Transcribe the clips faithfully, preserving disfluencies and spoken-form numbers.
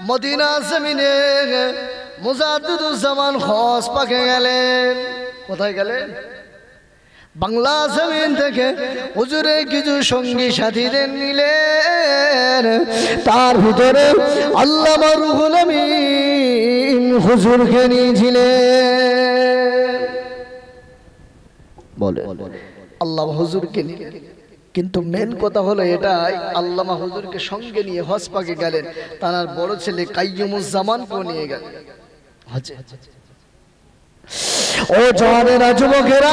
Medina জমিনে মুজাদ্দিদুজ্জামান খোঁজ পাকে গেলেন। কোথায় গেলেন? বাংলা জমিন থেকে হুজুরে কিছু সঙ্গী সাথীদের নিলেন। তার ভিতরে আল্লামা রুহুল আমিন হুজুরকে নিয়েছিলেন। বলে আল্লামা হুজুরকে নিলেন, কিন্তু মেন কথা হলো এটাই, আল্লামা হুজুরকে সঙ্গে নিয়ে হজ পাকে গেলেন। তার বড় ছেলে কাইয়ুমুজ্জামানকে নিয়ে গেলেন হজে। ও জানেরা যুবকেরা,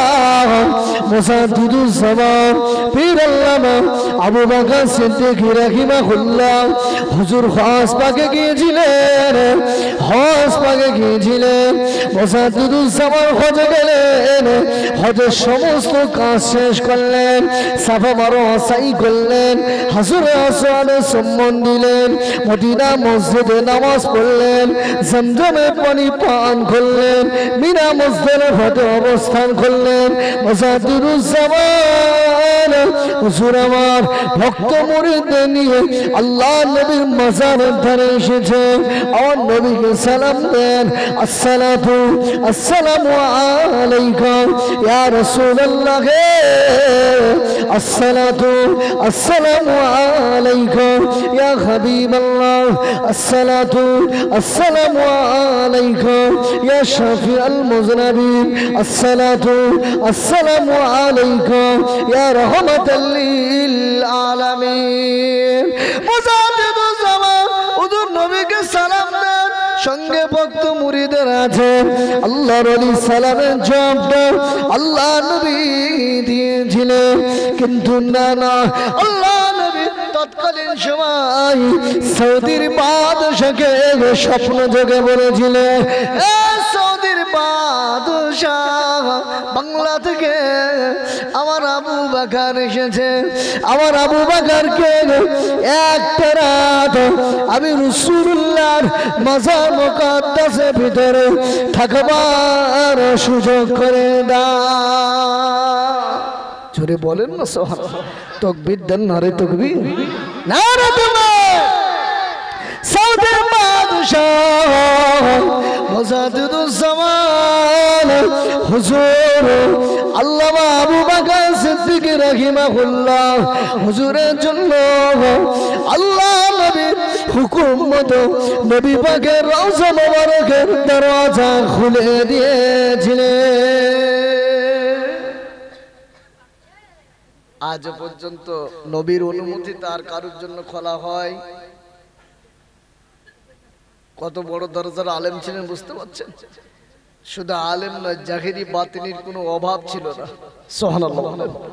মুজাদ্দিদুজ্জামান পীর আল্লামা আবু বকর সিদ্দিক রাহিমাহুল্লাহ হুজুর হজ পাকে গিয়েছিলেন। হজ পাকে গিয়েছিলেন মুজাদ্দিদুজ্জামান হজে গেলেন। হজের সমস্ত কাজ শেষ করলেন, সাফা মারওয়া সাই করলেন, হাজরে আসওয়াদে চুম্বন দিলেন, মদিনা মসজিদে নামাজ পড়লেন, জমজমের পানি পান করলেন, মিনা মুজদালিফাতে অবস্থান করলেন। মুজাদ্দিদুজ্জামান হুজুর আমার ভক্ত মুরিদদের নিয়ে আল্লাহ নবীর মাজারের ধারে এসেছে। আমার নবীকে সালাম দেন, আসসালাতু আসসালামু আলাইকা ইয়া রাসূলুল্লাহ, আসসালাতু আসসালামু আলাইকা ইয়া হাবিবাল্লাহ, আসসালাতু আসসালামু আলাইকা ইয়া শাফিআল মুযনিবিন, আসসালাতু আসসালামু আলাইকা ইয়া রাহমাতাল লিল আলামিন। মুজাদ্দিদুজ্জামান হুজুর নবীকে সালাম দেন, সঙ্গে ভক্ত মুরিদের আছে। আল্লাহর ওলি সালামের জবাবটা আল্লাহ নবী দিয়েছিলেন, কিন্তু না না, আল্লাহ নবী তৎকালীন সময় সৌদির বাদশাকে স্বপ্ন যোগে বলেছিলেন, এ সৌদির বাদশাহ, বাংলা থেকে আমার আবু বকর এসেছে। আমার আবু বকরকে একটা রাত আমি রাসূলুল্লাহর মাজার মুকাদ্দাসের ভিতরে থাকবার সুযোগ করে দাও। জোরে বলেন না সুবহানাল্লাহ। তাকবীর দেন, নারে তাকবীর, নারে তাকবীর। সৌদির বাদশাহ মুজাদ্দিদুজ্জামান হুজুর আল্লামা আবু বকর সিদ্দিক রাহিমাহুল্লাহ হুজুরের জন্য আল্লাহ নবীর হুকুম মতো নবী পাকের রওজা মোবারকের দরজা খুলে দিয়েছিলেন। আজ পর্যন্ত নবীর অনুমতি তার কারোর জন্য খোলা হয়? কত বড় দরজার আলেম ছিলেন বুঝতে পারছেন? শুধু আলেম নয়, জাহিরি বাতিনির কোনো অভাব ছিল না। সুবহানাল্লাহ।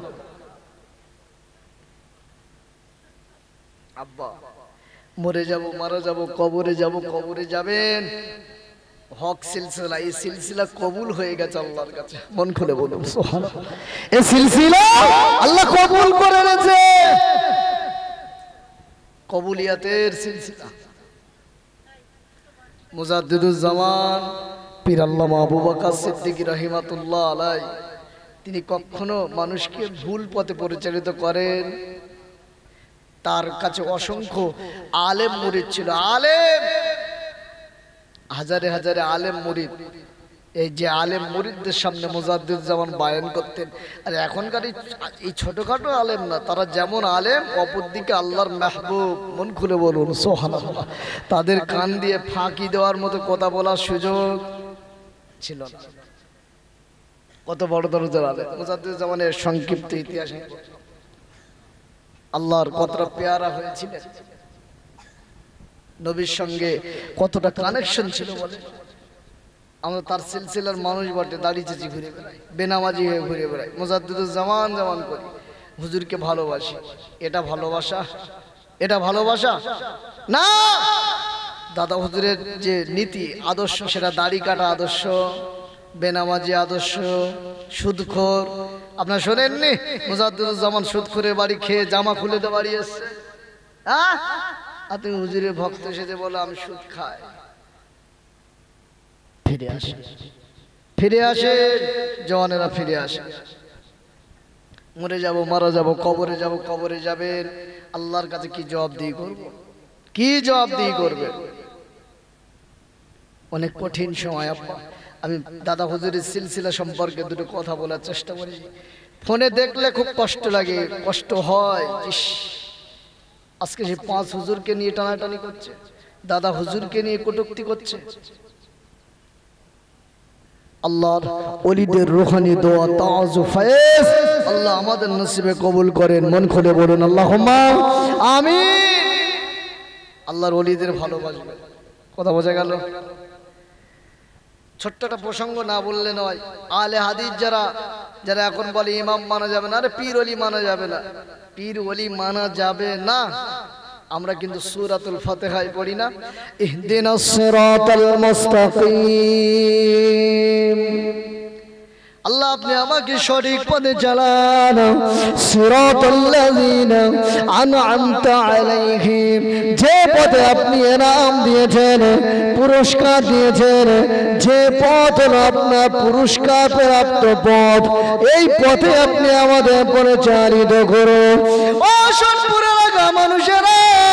আব্বা মরে যাব, মারা যাব, কবরে যাব, কবরে যাবেন, হক সিলসিলা, এই সিলসিলা কবুল হয়ে গেছে আল্লাহর কাছে। মন খুলে বলুন সুবহানাল্লাহ। এই সিলসিলা আল্লাহ কবুল করে নিয়েছে, কবুলিয়াতের সিলসিলা। মুজাদ্দিদুজ্জামান পীর আল্লামা আবু বকর সিদ্দিক রাহিমাতুল্লাহ আলাইহি তিনি কখনো মানুষকে ভুল পথে পরিচালিত করেন। তার কাছে অসংখ্য আলেম মুরিদ ছিল, আলেম, হাজারে হাজারে আলেম মুরিদ। এই যে আলেম মুরিদদের সামনে মুজাদ্দিদুজ্জামান বায়ান করতেন। আর এখনকার এই ছোটখাটো আলেম না, তারা যেমন আলেম অপরদিকে আল্লাহর মাহবুব। মন খুলে বলুন সুবহানাল্লাহ। তাদের কান দিয়ে ফাঁকি দেওয়ার মতো কথা বলার সুযোগ ছিল না। কত বড় দরজার আলেম মুজাদ্দিদুজ্জামানের সংক্ষিপ্ত ইতিহাসে আল্লাহর কতটা পেয়ারা হয়েছিলেন, নবীর সঙ্গে কতটা কানেকশন ছিল বলে। আমরা তার সিলসিলার মানুষ বটে, দাড়ি চেঁচি ঘুরে বেড়াই, বেনামাজি হয়ে ঘুরে বেড়াই, মুজাদ্দিদুজ্জামান জামান করি, হুজুরকে ভালোবাসি। এটা ভালোবাসা? এটা ভালোবাসা না। দাদা হুজুরের যে নীতি আদর্শ, সেটা দাড়ি কাটা আদর্শ, বেনামাজি আদর্শ, সুদখোর। আপনার শোনেননি মুজাদ্দিদুজ্জামান সুদখোরের বাড়ি খেয়ে জামা খুলে দিয়ে বাড়ি এসছে? হ্যাঁ, আপনি হুজুরের ভক্ত এসেছে বলে আমি সুদ খাই। ফিরে আসে, ফিরে আসে জওয়ানেরা, ফিরে আসে। মরে যাব, মারা যাব, কবরে যাব, কবরে যাবেন, আল্লাহর কাছে কি জবাব দিয়ে করবো? কি জবাবদিহি করবে? অনেক কঠিন সময় আপা। আমি দাদা হুজুরের সিলসিলা সম্পর্কে দুটো কথা বলার চেষ্টা করি। ফোনে দেখলে খুব কষ্ট লাগে, কষ্ট হয়। ইস, আজকে সে পাঁচ হুজুরকে নিয়ে টানাটানি করছে, দাদা হুজুরকে নিয়ে কটূক্তি করছে। আল্লাহর ওলিদের রূহানি দোয়া তাওয়াজু ফায়েজ আল্লাহ আমাদের নসিবে কবুল করেন। মন খুলে বলুন আল্লাহুম্মা আমিন। আল্লাহর ওলিদের ভালোবাসবে, কথা বোঝা গেল? ছোট্ট একটা প্রসঙ্গ না বললে নয়। আলে হাদিস যারা যারা এখন বলে ইমাম মানা যাবে না, আরে পীর ওলি মানা যাবে না, পীর ওলি মানা যাবে না। আমরা কিন্তু সূরাতুল ফাতিহায় পড়ি না, ইহদিনাস সিরাতাল মুস্তাকিম। আল্লাহ আপনি আমাকে সঠিক পথে চালান, সিরাতাল্লাযীনা আনআমতা আলাইহিম, যে পথে আপনি ইনাম দিয়েছেন, পুরস্কার দিয়েছেন, যে পথ হলো আপনার পুরস্কার প্রাপ্ত পথ, এই পথে আপনি আমাদের পরিচালিত করুন। ও সৎপুরে লাগা মানুষেরা,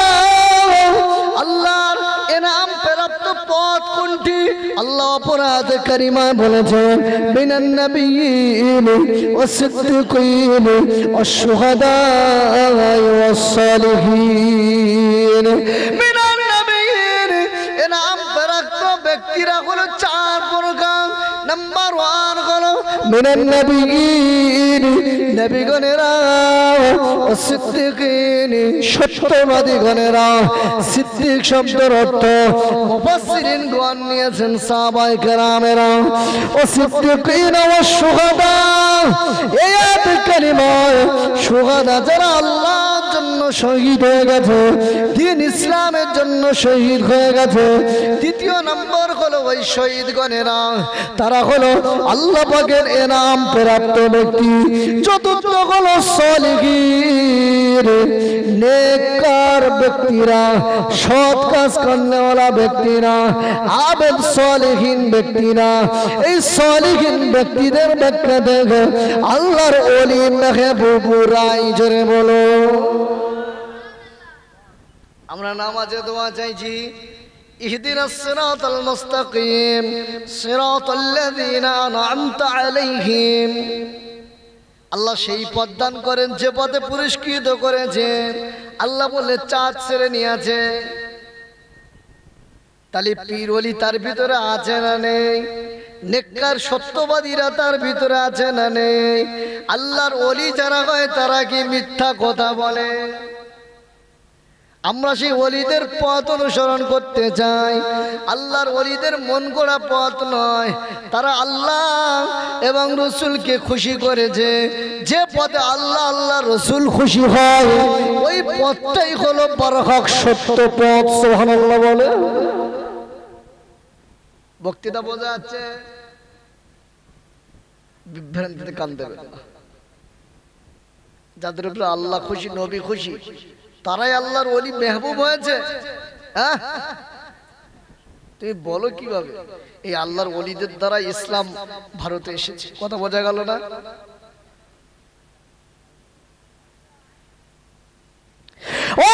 আল্লাহর ইনাম প্রাপ্ত পথ কোনটি? আল্লাহ অপরাধ কারিমা বলেছেন, মিনান নাবিয়্যিন ওয়াস সিদ্দিকিন ওয়াস শুহাদা ওয়াস সালিহিন। মিনান নাবিয়্যিন, ইনাম প্রাপ্ত ব্যক্তিরা হলো চার প্রকার। নাম্বার ওয়ান হলো মিনান নাবিয়্যিন, নবীগণেরা, ওয়াস সিদ্দিকিন, সত্যবাদীগণেরা। সিদ্দিক শব্দের অর্থ মুফাসসিরিন গণ নিয়েছেন সাহাবায়ে কেরামেরা। ওয়াস সিদ্দিকিন ওয়াস শুহাদা, এই আয়াত কারিমায় শুহাদা যারা আল্লাহর জন্য শহীদ হয়ে গেছে, দ্বীন ইসলামের জন্য শহীদ হয়ে গেছে। দ্বিতীয় নম্বর হলো ওই শহীদগণেরা, তারা হলো আল্লাহ পাকের ইনাম প্রাপ্ত ব্যক্তি। চতুর্থ হলো সালিহিন, নেককার ব্যক্তিরা, সৎ কাজ করেওয়ালা ব্যক্তিরা, আবেদ সালিহিন ব্যক্তিরা। এই সালিহিন ব্যক্তিদের ব্যাখ্যা দেখে আল্লাহর ওলি মেহবুবুরাই, জোরে বলো। আমরা নামাজে দোয়া চাইছি, ইহদিনাস সিরাতাল মুস্তাকিম সিরাতাল্লাযীনা আনআমতা আলাইহিম। আল্লাহ সেই পথ দান করেন যে পথে পুরস্কৃত করেছেন। আল্লাহ বলে চাঁদ ছেড়ে নিয়েছে, তাহলে পীর ওলি তার ভিতরে আছে না নেই? নেককার সত্যবাদীরা তার ভিতরে আছে না নেই? আল্লাহর ওলি যারা হয় তারা কি মিথ্যা কথা বলে? আমরা সেই ওলিদের পথ অনুসরণ করতে চাই। আল্লাহর ওলিদের মন গড়া পথ নয়, তারা আল্লাহ এবং রসুলকে খুশি করেছে। যে পথে আল্লাহ আল্লাহ রসুল খুশি হয়, ওই পথটাই হলো বরহক সত্য পথ। সুবহানাল্লাহ বলে। বক্তৃতা বোঝা যাচ্ছে? বিভ্রান্তিতে কান দেবে না। যাদের উপরে আল্লাহ খুশি, নবী খুশি, তারাই আল্লাহর ওলি মেহবুব হয়েছে। হ্যাঁ, তুমি বলো কিভাবে? এই আল্লাহর ওলিদের দ্বারা ইসলাম ভারতে এসেছে, কথা বোঝা গেল না? ও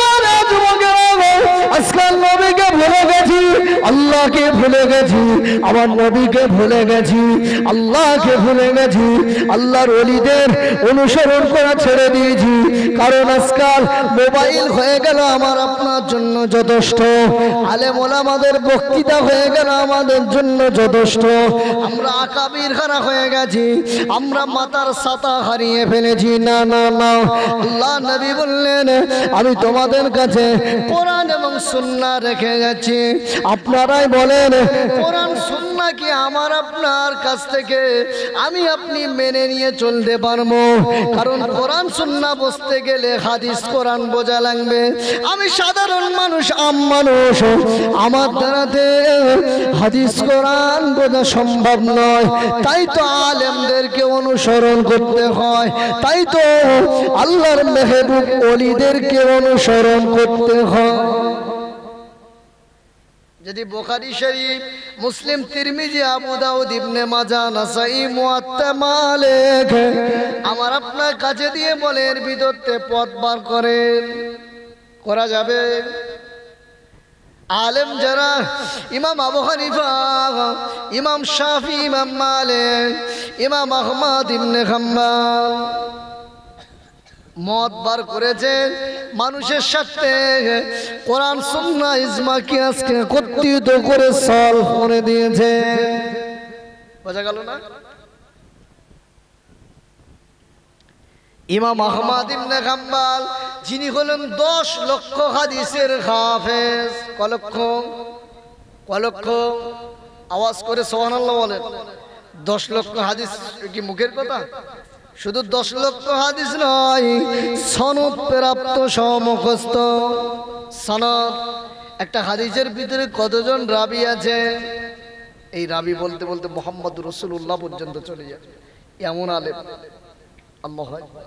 আজকাল নবীকে ভুলে গেছি, আল্লাহকে ভুলে গেছি, আমার নবীকে ভুলে গেছি, আল্লাহকে ভুলে গেছি, আল্লাহর ওলিদের অনুসরণ করা ছেড়ে দিয়েছি। কারণ আজকাল মোবাইল হয়ে গেল আমার আপনার জন্য যথেষ্ট, আলেম ওলামাদের বক্তৃতা হয়ে গেল আমাদের জন্য যথেষ্ট। আমরা আকাবির খানা হয়ে গেছি, আমরা মাতার সাতা হারিয়ে ফেলেছি। না না না, আল্লাহ নবী বললেন, আমি তোমাদের কাছে কোরআন এবং সুন্নাহ রেখে যাচ্ছি, আপনারাই বলেন কোরআন সুন্নাহ কি আমার আপনার কাছ থেকে আমি আপনি মেনে নিয়ে চলতে পারবো? কারণ কোরআন সুন্নাহ বুঝতে গেলে হাদিস কোরআন বোঝা লাগবে। আমি সাধারণ মানুষ, আম মানুষ, আমার দ্বারাতে হাদিস কোরআন বোঝা সম্ভব নয়। তাই তো আলেমদেরকে অনুসরণ করতে হয়, তাই তো আল্লাহর মেহবুব ওলিদেরকে অনুসরণ করতে হয়। যদি বুখারী শরীফ, মুসলিম, তিরমিজি, আবু দাউদ, ইবনে মাজাহ, নাসাই, মুয়াত্তা, মালিক আমার আপনার কাছে দিয়ে বলে এর ভিতরতে পথ বার করেন, করা যাবে? আলেম যারা ইমাম আবু হানিফা, ইমাম শাফি, ইমাম মালিক, ইমাম আহমদ ইবনে হাম্বল মত বার করেছেন মানুষের সাথে কোরআন সুন্নাহ ইজমা কিয়াসকে একত্রিত করে সলভ করে দিয়েছে। বোঝা গেল না? ইমাম আহমদ ইবনে হাম্বল যিনি হলেন দশ লক্ষ হাদিসের হাফেজ। ক লক্ষ? ক লক্ষ? আওয়াজ করে সুবহানাল্লাহ বলেন। দশ লক্ষ হাদিস কি মুখের কথা? শুধু দশ লক্ষ হাদিস নয়, সনদ প্রাপ্ত সমুখস্থ সনদ। একটা হাদিসের ভিতরে কতজন রাবি আছে, এই রাবি বলতে বলতে মুহাম্মদ রাসূলুল্লাহ পর্যন্ত চলে যায়, এমন আলেম। আল্লাহু আকবার।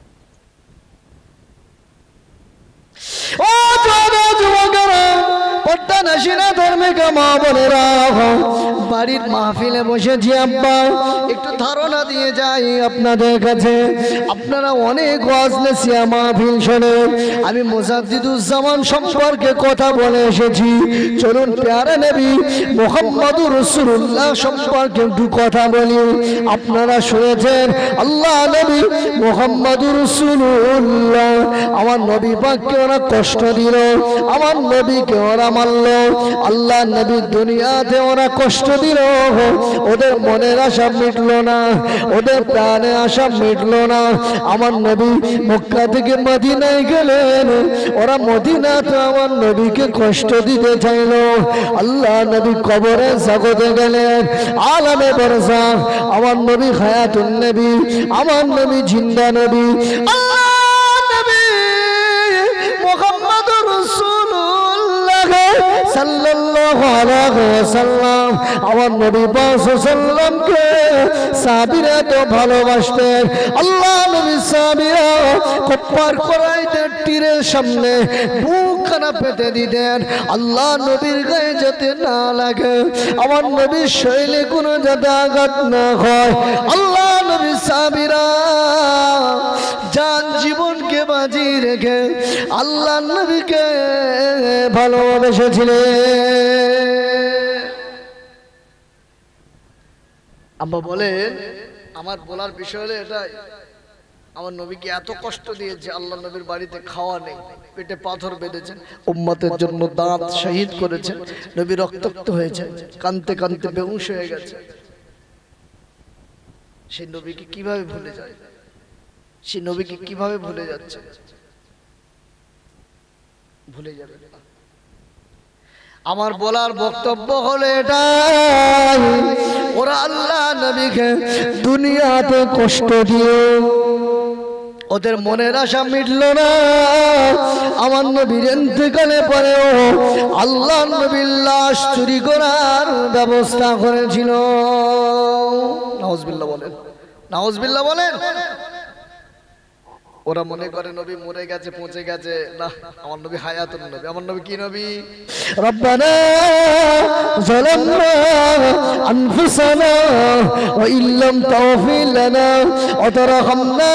ও যুবকেরা, পর্দা নশিনা ধার্মিকা মা বোনেরা, বাড়ির মাহফিলে বসেছি আব্বা, একটু ধারণা দিয়ে যাই আপনাদের কাছে। আপনারা অনেক ওয়াজ নসিহা মাহফিল শোনেন, আমি মুজাদ্দিদুজ্জামান সম্পর্কে কথা বলে এসেছি। চলুন প্যারা নবী মুহাম্মদুর রাসূলুল্লাহ সম্পর্কে একটু কথা বলি। আপনারা শুনেছেন আল্লাহ নবী মুহাম্মদুর রাসূলুল্লাহ, আমার নবী পাককে ওরা কষ্ট দিল, আমার নবীকে ওরা মারল, আল্লাহ নবী দুনিয়াতে ওরা কষ্ট দিল, ওদের মনের আশা মিটল না, ওদের প্রাণে আশা মিটল না। আমার নবী মক্কা থেকে মদিনায় গেলেন, ওরা মদিনাতে আমার নবীকে কষ্ট দিতে চাইল। আল্লাহ নবী কবরে জগতে গেলেন, আলামে বারজাখ, আমার নবী হায়াতুন নবী, আমার নবী জিন্দা নবী, আল্লাহ নবী মুহাম্মদুর রাসূলুল্লাহ সাল্লাল্লাহু আলাইহি ওয়াসাল্লাম, আমার নবী পাক সাল্লামকে সাহাবীরা তো ভালোবাসতেন। আল্লাহ নবী সাহাবীরা কপ্পার করাইতে তীরের সামনে বুকখানা পেতে দিতেন, আল্লাহ নবীর গায়ে যাতে না লাগে, আমার নবীর শরীরে কোনো যাতে আঘাত না হয়। আল্লাহ নবী সাহাবীরা জান জীবনকে বাজি রেখে আল্লাহ নবীকে ভালোবেসেছিলেন। আব্বা বলেন, আমার বলার বিষয় হলো এটাই, আমার নবীকে এত কষ্ট দিয়েছে, আল্লাহ নবীর বাড়িতে খাওয়া নেই, পেটে পাথর বেঁধেছেন, উম্মতের জন্য দাঁত শহীদ করেছেন, নবী রক্তাক্ত হয়েছে, কানতে কানতে বেহুশ হয়ে গেছে। সেই নবীকে কিভাবে ভুলে যায়? সেই নবীকে কিভাবে ভুলে যাচ্ছে? ভুলে যাবে না। আমার বলার বক্তব্য হলো এটাই, ওরা আল্লাহ নবীকে দুনিয়াতে কষ্ট দিয়ে ওদের মনের আশা মিটল না। আমার নবীর ইন্তেকালে পরেও আল্লাহ নবীর লাশ চুরি করার ব্যবস্থা করেছিল। নাউজুবিল্লাহ বলেন, নাউজুবিল্লাহ বলেন। ওরা মনে করে নবী মরে গেছে, পৌঁছে গেছে, না, আমার নবী হায়াতুন নবী। আমার নবী কি নবী? রব্বানা যালামনা আনফুসানা ওয়া ইল্লাম তাগফির লানা ওয়া তারহামনা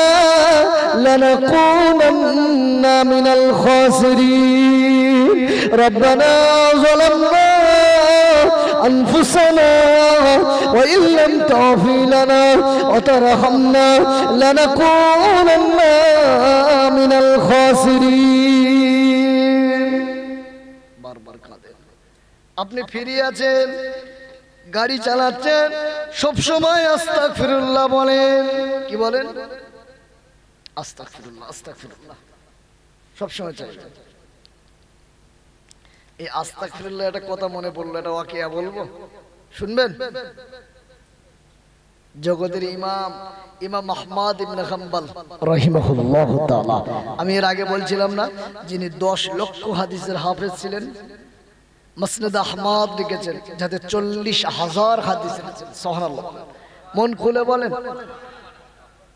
লানাকুনান্না মিনাল খাসিরিন। রব্বানা যালামনা أنفسنا وإن لم تغفر لنا وترحمنا لنكونن من الخاسرين। বারবার কাঁদেন। আপনি ফিরিয়ে আছেন, গাড়ি চালাচ্ছেন, সব সময় আস্তাগফিরুল্লাহ বলেন। কি বলেন? আস্তাগফিরুল্লাহ, আস্তাগফিরুল্লাহ সব সময় চাইবেন। এই আস্তাগফিরুল্লাহ একটা কথা মনে পড়লো, এটা ওয়াকিয়া বলবো, শুনবেন? জগতের ইমাম ইমাম আহমদ ইবনে হাম্বল রাহিমাহুল্লাহ তাআলা, আমি এর আগে বলছিলাম না, যিনি দশ লক্ষ হাদিসের হাফেজ ছিলেন, মুসনাদ আহমদ লিখেছেন, যাতে চল্লিশ হাজার হাদিস লিখেছেন। সুবহানাল্লাহ, মন খুলে বলেন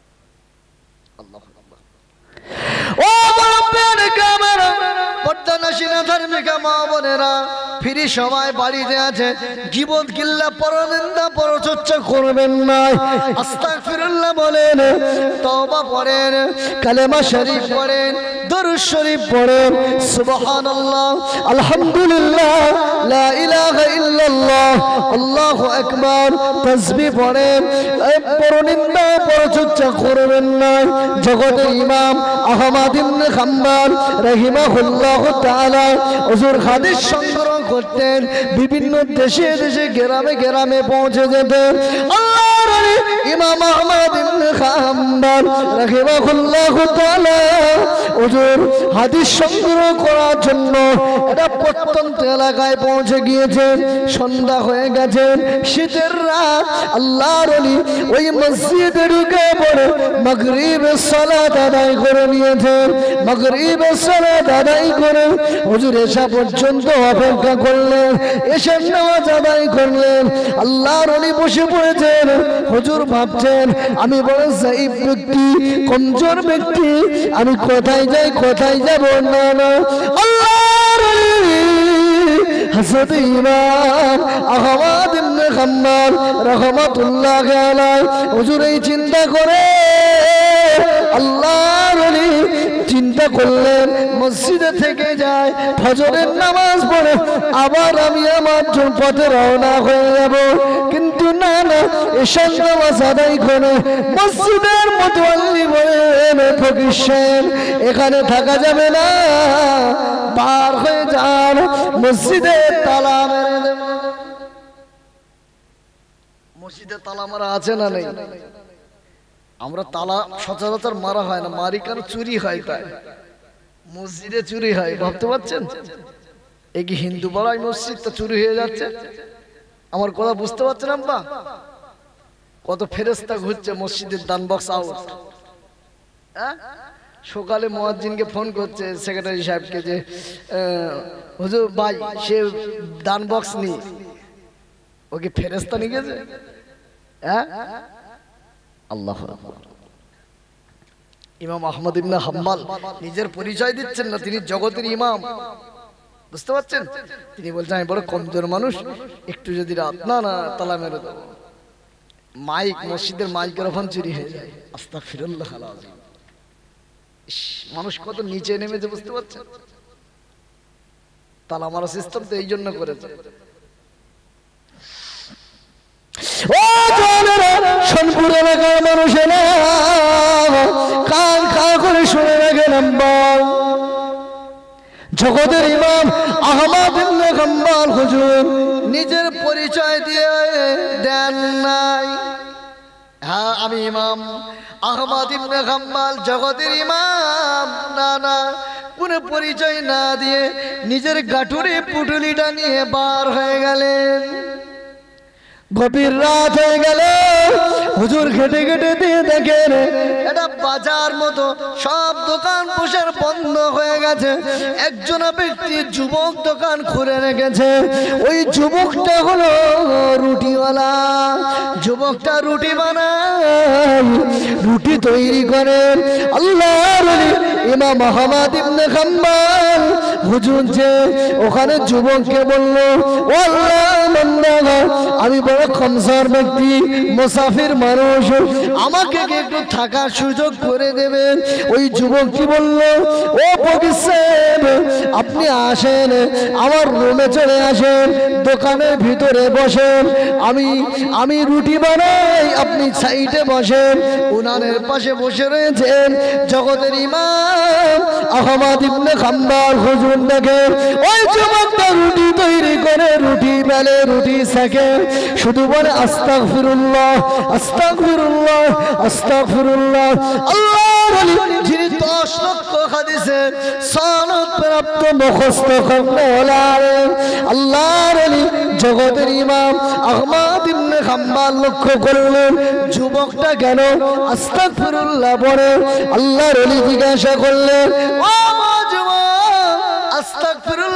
আল্লাহু আকবার। ও বড় প্যার কামেরা, পর্দা এলাকাবাসী না ধার্মিকা মা বোনেরা ফিরি সময় বাড়িতে আছে গীবত গিল্লা পরনিন্দা পরচর্চা করবেন না আস্তাগফিরুল্লাহ বলেন তওবা পড়েন কালেমা শরীফ পড়েন দরুদ শরীফ পড়েন সুবহানাল্লাহ আলহামদুলিল্লাহ লা ইলাহা ইল্লাল্লাহ আল্লাহু আকবার তাসবিহ পড়েন পরনিন্দা পরচর্চা করবেন না জগতের ইমাম আহমদ ইবনে হাম্বল রাহিমাহুল্লাহু তাআলা হুজুর হাদিস সংগ্রহ করতেন বিভিন্ন দেশে দেশে গ্রামে গ্রামে পৌঁছে যেতেন আল্লাহর ওলি ইমাম আহমদ ইবনে হাম্বল রাহিমাহুল্লাহু তাআলা হুজুর হাদিস সংগ্রহ করার জন্য এটা প্রত্যন্ত এলাকায় পৌঁছে গিয়েছেন সন্ধ্যা হয়ে গেছে শীতের রাত আল্লাহর ওলি ওই মসজিদে ঢুকে পড়ে মাগরিবের সালাত আদায় করে নিয়েছেন মাগরিবের সালাত আদায় করে হুজুর এশা পর্যন্ত অপেক্ষা করলেন এশার নামাজ আদায় করলেন আল্লাহর ওলি বসে পড়েছেন হুজুর ভাবছেন আমি বড় যায়েব ব্যক্তি কমজোর ব্যক্তি আমি কোথায় যাই কোথায় যাব না না আল্লাহর ওলি হযরত ইমাম আহমদ ইবনে হাম্বল রাহমাতুল্লাহি আলাইহি হুজুর এই চিন্তা করে আল্লাহর ওলি চিন্তা করলেন মসজিদে থেকে যায় ফজরের নামাজ পড়ে আবার আমি আমার পথে রওনা হয়ে যাব কিন্তু না না এশার নামাজ আদায় করে মসজিদের মুতাওয়াল্লি বলেন ফকির সাহেব এখানে থাকা যাবে না পার হয়ে যান মসজিদে তালা মেরে দেব মসজিদে তালা মারা আছে না নেই আমরা তালা সচরাচর মারা হয় না মারি কারণ চুরি হয় তাই মসজিদে চুরি হয় ভাবতে পারছেন এই কি হিন্দু পাড়ায় মসজিদ তো চুরি হয়ে যাচ্ছে আমার কথা বুঝতে পারছেন আব্বা কত ফেরেশতা ঘুরছে মসজিদের দান বক্স আউট হ্যাঁ সকালে মুয়াজ্জিনকে ফোন করছে সেক্রেটারি সাহেবকে যে হুজুর ভাই সে দান বক্স নি ওকে ফেরেশতা নিয়ে গেছে হ্যাঁ আল্লাহু আকবার ইমাম আহমদ ইবনে হাম্বল নিজের পরিচয় দিচ্ছেন না তিনি জগতের ইমাম বুঝতে পারছেন তিনি বলছেন আমি বড় কমজোর মানুষ একটু যদি রাত না না তালা মেরে দেব মাইক মসজিদের মাইক্রোফোন চুরি হয়ে যায় আস্তাগফিরুল্লাহ আলাযীম মানুষ কত নিচে নেমেছে বুঝতে পারছেন তালা মারা সিস্টেম তো এই জন্য করেছে ও জনেরা সোনপুর এলাকার মানুষেরা কান খা করে শুনে রাখেন আব্বাল জগতের ইমাম আহমদ ইবনে হাম্বল হুজুর নিজের পরিচয় দিয়ে দেন নাই হ্যাঁ আমি ইমাম আহমদ ইবনে হাম্বল জগতের ইমাম না না কোনো পরিচয় না দিয়ে নিজের গাঠুরি পুটুলিটা নিয়ে বার হয়ে গেলেন গভীর রাত হয়ে গেল হুজুর ঘেটে ঘেটে দিয়ে দেখেন এটা বাজার মতো সব দোকান পোশার বন্ধ হয়ে গেছে একজন ব্যক্তি যুবক দোকান খুলে রেখেছে ওই যুবকটা হলো রুটিওয়ালা যুবকটা রুটি বানায় রুটি তৈরি করে আল্লাহর ওলি ইমাম আহমদ ইবনে হাম্বল হুজুর যে ওখানে যুবককে বলল ও আল্লাহ বান্দা আমি বড় কমজোর ব্যক্তি মুসাফির মানুষ আমাকে একটু থাকার সুযোগ করে দেবেন ওই যুবক কি বলল ও ফকির সাহেব আপনি আসেন আমার রুমে চলে আসেন দোকানের ভিতরে বসেন আমি আমি রুটি বানাই আপনি সাইডে বসেন উনানের পাশে বসে রয়েছেন জগতের ইমাম আহমদ ইবনে হাম্বল হুজুর দেখেন ওই যুবকটা রুটি তৈরি করে রুটি বেলে রুটি সেকে শুধু বলে আস্তাগফিরুল্লাহ আস্তাগফিরুল্লাহ আস্তাগফিরুল্লাহ আল্লাহর ওলি যিনি দশ লক্ষ হাদিসের সনদ প্রাপ্ত মুখস্থ করলেন আল্লাহর ওলি জগতের ইমাম আহমদ ইবনে হাম্বল লক্ষ্য করলেন যুবকটা কেন আস্তাগফিরুল্লাহ বলে আল্লাহর ওলি জিজ্ঞাসা করলেন ও যুবক আস্তাগফিরুল্লাহ কেন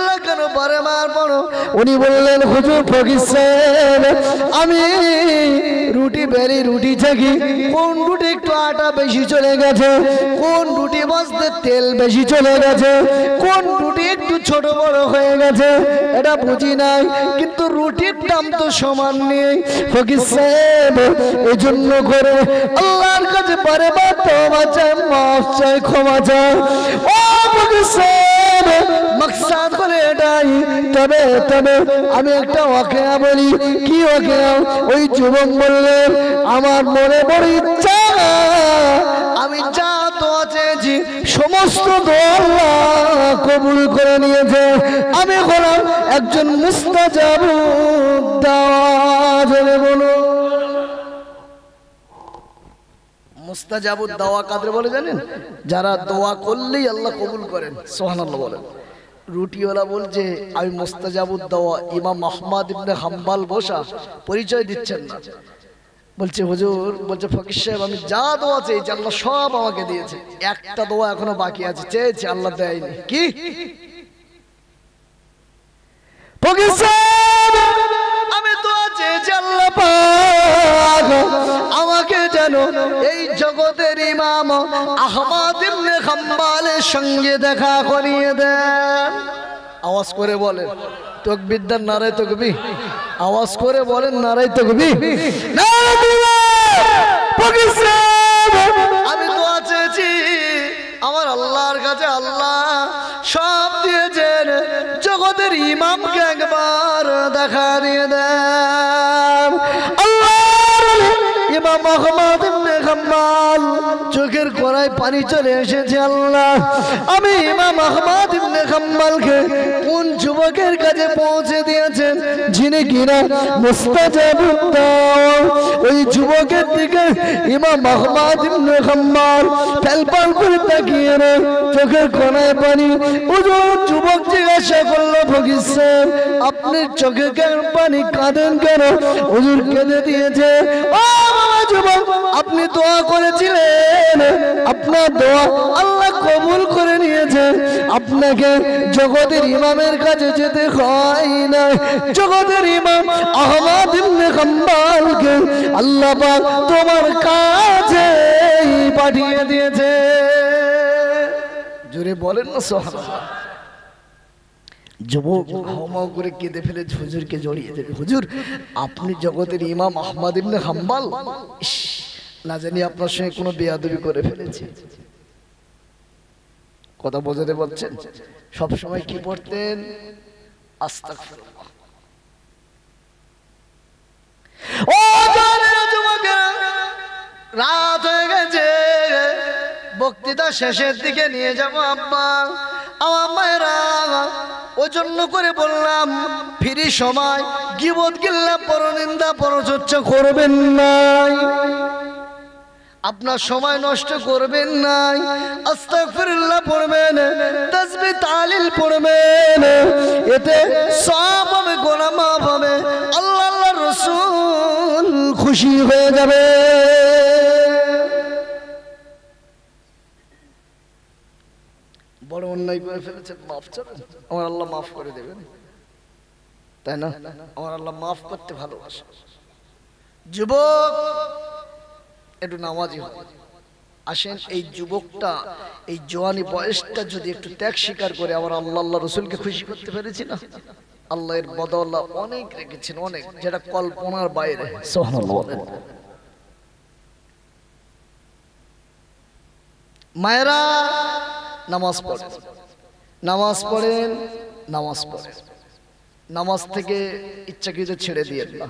বারে মার পড়ো। উনি বললেন হুজুর ফকির সাহেব আমি রুটি বেরি রুটি থাকি, কোন রুটি একটু আটা বেশি চলে গেছে, কোন রুটি বসতে তেল বেশি চলে গেছে, কোন রুটি একটু ছোট বড় হয়ে গেছে এটা বুঝি নাই, কিন্তু রুটির দাম তো সমান নেই। ফকির সাহেব এই জন্য করে আল্লাহর কাছে বারে বার তওবা চাই, মাফ চাই, ক্ষমা চাই। ও ফকির সাহেব মাকসাদ করে এটাই। তবে তবে আমি একটা ওয়াকিয়া বলি। কি ওয়াকিয়া? ওই যুবক বললেন আমার মনে বড় ইচ্ছা আমি যা দোয়া চেয়েছি সমস্ত দোয়া আল্লাহ কবুল করে নিয়েছে, আমি হলাম একজন মুস্তাজাবুদ দাওয়া। জোরে বলো মুস্তাজাবুদ দাওয়া কাদের বলে জানেন? যারা দোয়া করলেই আল্লাহ কবুল করেন। সুবহানাল্লাহ বলেন। রুটিওয়ালা বলছে আমি মুস্তাজাবুদ দাওয়া। ইমাম আহমদ ইবনে হাম্বল বসা পরিচয় দিচ্ছেন না, বলছে হুজুর, বলছে ফকির সাহেব আমি যা দোয়া চেয়েছি আল্লাহ সব আমাকে দিয়েছে, একটা দোয়া এখনো বাকি আছে, চেয়েছি আল্লাহ দেয়নি। কি? ফকির সাহেব আমি দোয়া চেয়েছি আল্লাহ পাক আমাকে যেন এই জগতের ইমাম আহমদ ইবনে হাম্বলের সঙ্গে দেখা করিয়ে দেন। আওয়াজ করে বলেন তাকবীর দেন, নারায়ে তাকবীর। আওয়াজ করে বলেন নারায়ে তাকবীর। ফকির সাহেব আমি দোয়া চেয়েছি আমার আল্লাহর কাছে, আল্লাহ সব দিয়েছেন, জগতের ইমামকে একবার দেখা দিয়ে দেন। ইমাম আহমদ ইবনে হাম্বল চোখের কোণায় পানি চলে এসেছে। আল্লাহ আমি ইমাম আহমদ ইবনে হাম্বলকে কোন যুবকের কাছে পৌঁছে দিয়েছেন যিনি কিনা মুস্তাজাবুদ দাওয়া। ওই যুবকের দিকে ইমাম আহমদ ইবনে হাম্বল ফেলপাল করে তাকিয়ে রে চোখের কোণায় পানি। হুজুর যুবক জিজ্ঞাসা করলো ফকির সাহেব আপনি চোখে কেন পানি, কাঁদেন কেন? হুজুর কেঁদে দিয়েছে। ও যুবক আপনি দোয়া করেছিলেন, আপনার দোয়া আল্লাহ কবুল করে নিয়েছেন, আপনাকে জগতের ইমামের কাছে যেতে হয় না, জগতের ইমাম আহমদ ইবনে হাম্বলকে আল্লাহ পাক তোমার কাছে পাঠিয়ে দিয়েছে। জোরে বলেন না সুবহানাল্লাহ। যুবক হাওমাও করে কেঁদে ফেলে হুজুরকে জড়িয়ে দেবে। হুজুর আপনি জগতের ইমাম আহমদ ইবনে হাম্বল, না জানি আপনার সঙ্গে কোনো বেয়াদবি করে ফেলেছি। কথা বোঝাতে পারছেন? সব সময় কি পড়তেন? আস্তাগফিরুল্লাহ। ও জানেন যুবকেরা রাত হয়ে গেছে, বক্তৃতা শেষের দিকে নিয়ে যাব। আব্বা আমার মায়েরা ওই জন্য করে বললাম ফ্রি সময় গীবত গিল্লা পরনিন্দা পরচর্চা করবেন না, আপনার সময় নষ্ট করবেন না, আস্তাগফিরুল্লাহ পড়বেন, তাসবিহ তাহলিল পড়বেন, এতে সব হবে, গুনাহ মাফ হবে, আল্লাহ আল্লাহর রাসূল খুশি হয়ে যাবে। বড় অন্যায় করে ফেলেছেন, মাফ চাবেন, আমার আল্লাহ মাফ করে দেবেন, তাই না? আমার আল্লাহ মাফ করতে ভালোবাসে। যুবক একটু নামাজি হবে। আসেন এই যুবকটা এই জওয়ানি বয়সটা যদি একটু ত্যাগ স্বীকার করে আমার আল্লাহ আল্লাহ রসুলকে খুশি করতে পেরেছি না, আল্লাহর বদলা অনেক রেখেছেন, অনেক, যেটা কল্পনার বাইরে। সুবহানাল্লাহ। মায়েরা নামাজ পড়েন, নামাজ পড়েন, নামাজ পড়েন, নামাজ থেকে ইচ্ছাকৃত ছেড়ে দিয়ে না,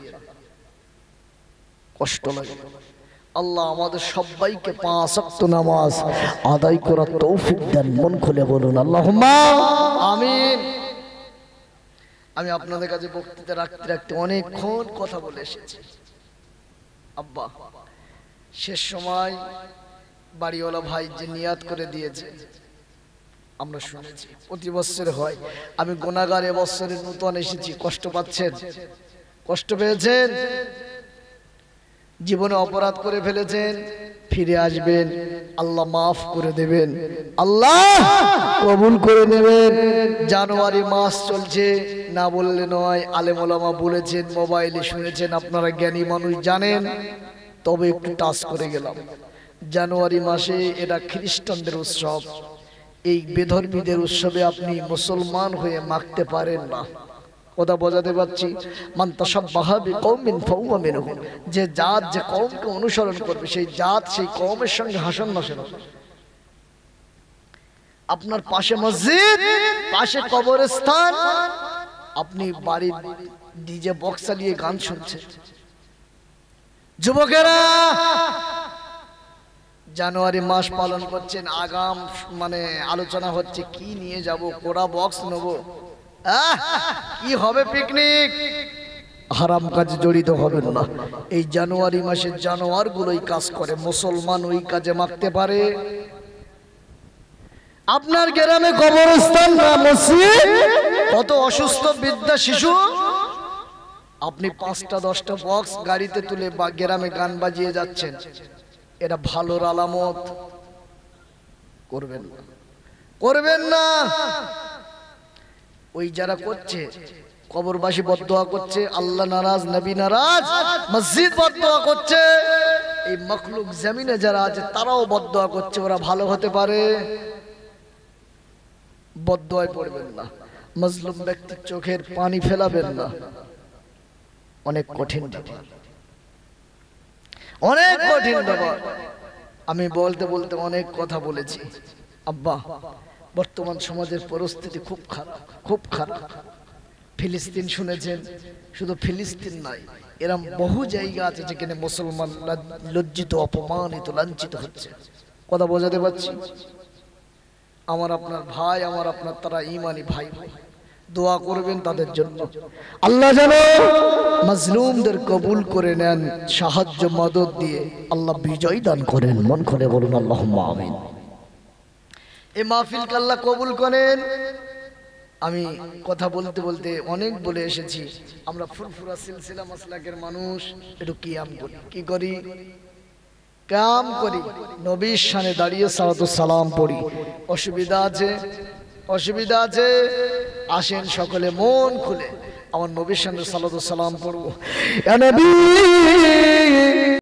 কষ্ট লাগে। আল্লাহ আমাদের সবাইকে পাঁচ ওয়াক্ত নামাজ আদায় করার তৌফিক দেন। মন খুলে বলুন আল্লাহুম্মা আমিন। আমি আপনাদের কাছে বক্তৃতা রাখতে রাখতে অনেকক্ষণ কথা বলে এসেছি। আব্বা শেষ সময় বাড়িওয়ালা ভাই যে নিয়াত করে দিয়েছে আমরা শুনেছি, প্রতি বছর হয়। আমি গুনাহগার, এবছরে নতুন এসেছি, কষ্ট পাচ্ছেন? কষ্ট পেয়েছেন? জীবনে অপরাধ করে ফেলেছেন, ফিরে আসবেন, আল্লাহ মাফ করে দেবেন, আল্লাহ কবুল করে নেবেন। জানুয়ারি মাস চলছে, না বললে নয়, আলেম ওলামা বলেছেন, মোবাইলে শুনেছেন, আপনারা জ্ঞানী মানুষ জানেন, তবে একটু টাচ করে গেলাম। জানুয়ারি মাসে এটা খ্রিস্টানদের উৎসব। এই বেধর্মীদের উৎসবে আপনি মুসলমান হয়ে মাখতে পারেন না। কথা বোঝাতে পারছি? মান তাশাব্বাহা বিকওমিন ফাহুয়া মিনহুম। যে জাত যে কওমকে অনুসরণ করবে, সেই জাত সেই কওমের সঙ্গে হাসন নাসেন। আপনার পাশে মসজিদ, পাশে কবরস্থান, আপনি বাড়ির ডিজে বক্স চালিয়ে গান শুনছেন। যুবকেরা জানুয়ারি মাস পালন করছেন, আগাম মানে আলোচনা হচ্ছে কি নিয়ে যাব, কোরা বক্স নেব, কি হবে পিকনিক। হারাম কাজে জড়িত হবেন না। এই জানুয়ারি মাসে জানোয়ার গুলোই কাজ করে, মুসলমান ওই কাজে মাখতে পারে। আপনার গ্রামে কবরস্থান না মসজিদ, কত অসুস্থ বৃদ্ধা শিশু, আপনি পাঁচটা দশটা বক্স গাড়িতে তুলে বা গ্রামে গান বাজিয়ে যাচ্ছেন, এটা ভালোর আলামত। করবেন না, করবেন না। ওই যারা করছে, কবরবাসী বদদোয়া করছে, আল্লাহ নারাজ, নবী নারাজ, মসজিদ বদদোয়া করছে, এই মখলুক জমিনে যারা আছে তারাও বদদোয়া করছে, ওরা ভালো হতে পারে। বদদোয়ায় পড়বেন না, মজলুম ব্যক্তির চোখের পানি ফেলাবেন না। অনেক কঠিন ব্যাপার, অনেক কঠিন ব্যাপার। আমি বলতে বলতে অনেক কথা বলেছি। আব্বা, বর্তমান সমাজের পরিস্থিতি খুব খারাপ, খুব খারাপ। ফিলিস্তিন শুনেছেন, শুধু ফিলিস্তিন নাই, এরম বহু জায়গা আছে যেখানে মুসলমান লজ্জিত, অপমানিত, লাঞ্ছিত হচ্ছে। কথা বোঝাতে পারছি? আমার আপনার ভাই, আমার আপনার তারা ইমানি ভাই ভাই, দোয়া করবেন তাদের জন্য। আল্লাহ যেন মাজলুমদের কবুল করে নেন, সাহায্য মদদ দিয়ে আল্লাহ বিজয় দান করেন। মন খুলে বলুন আল্লাহুম্মা আমিন। এই মাহফিলকে আল্লাহ কবুল করেন। আমি কথা বলতে বলতে অনেক বলে এসেছি। আমরা ফুরফুরা সিলসিলা মাসলাকের মানুষ, একটু কিয়াম করি। কি করি? কাম করি, নবীর শানে দাঁড়িয়ে সালাতু সালাম পড়ি। অসুবিধা আছে, অসুবিধা আছে, আসেন সকলে মন খুলে আমার নবীর শানে সালাতু সালাম পড়বো। ইয়া নবী